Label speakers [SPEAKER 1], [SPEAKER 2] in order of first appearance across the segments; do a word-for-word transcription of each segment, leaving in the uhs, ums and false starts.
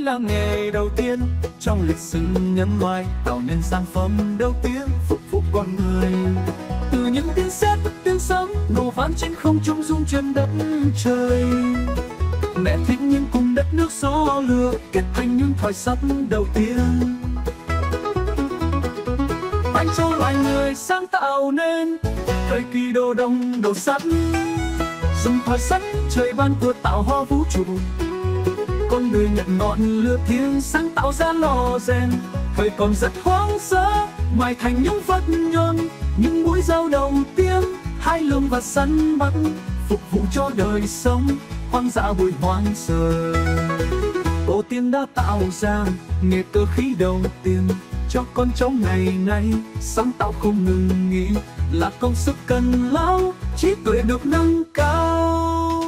[SPEAKER 1] là nghề đầu tiên trong lịch sử nhân loại, tạo nên sản phẩm đầu tiên phục vụ con người. Từ những tiếng sét tiếng sấm nổ vang trên không trung rung chuyển đất trời, mẹ thiên nhiên cùng đất nước gió lửa kết thành những thỏi sắt đầu tiên. Anh cho loài người sáng tạo nên thời kỳ đồ đồng đồ sắt, dùng thỏi sắt trời ban vừa tạo hóa vũ trụ. Con người nhận ngọn lửa thiêng sáng tạo ra lò rèn, thời còn rất hoang sơ mài thành những vật nhọn, những mũi dao đầu tiên hai lông và săn bắt, phục vụ cho đời sống hoang dã bụi hoang sơ. Tổ tiên đã tạo ra nghề cơ khí đầu tiên cho con cháu ngày nay, sáng tạo không ngừng nghỉ là công sức cần lao, trí tuệ được nâng cao.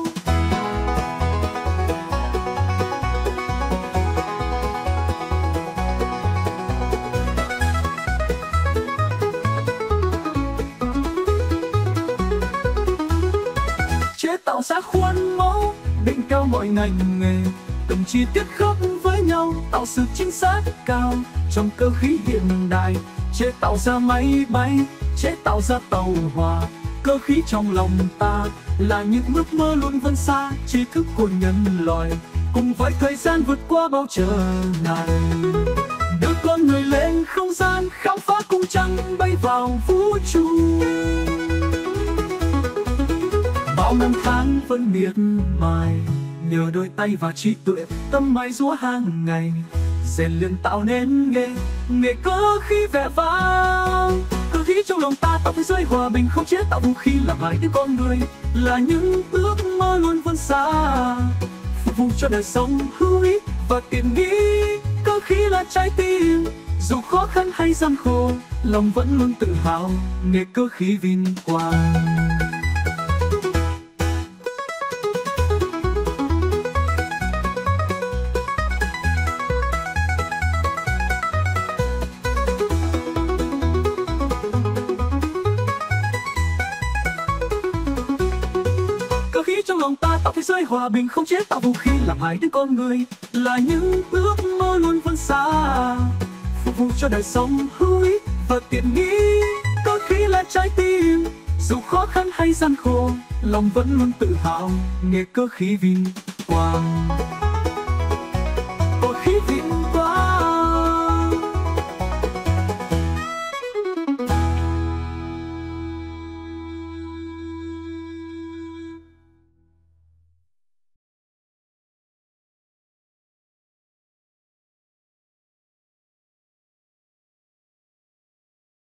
[SPEAKER 1] Chế tạo ra khuôn mẫu định cao mọi ngành nghề, từng chi tiết khớp với nhau tạo sự chính xác cao. Trong cơ khí hiện đại chế tạo ra máy bay, chế tạo ra tàu hỏa. Cơ khí trong lòng ta là những ước mơ luôn vươn xa, tri thức của nhân loại cùng với thời gian vượt qua bao trở ngại, đưa con người lên không gian khám phá cung trăng bay vào vũ trụ. Bao năm tháng vẫn miệt mài nhờ đôi tay và trí tuệ, tâm mài giũa hàng ngày rèn luyện tạo nên nghề nghề cơ khí vẻ vang. Cơ khí trong lòng ta tạo thế giới hòa bình không chế tạo vũ khí làm hại đến con người, là những ước mơ luôn vươn xa, phục vụ cho đời sống hữu ích và tiện nghi. Cơ khí là trái tim, dù khó khăn hay gian khổ lòng vẫn luôn tự hào, nghề cơ khí vinh quang. Cơ khí trong lòng ta tạo thế giới hòa bình không chế tạo vũ khí làm hại đến con người, là những ước mơ luôn vươn xa, phục vụ cho đời sống hữu ích và tiện nghi. Cơ khí là trái tim, dù khó khăn hay gian khổ lòng vẫn luôn tự hào, nghề cơ khí vinh quang.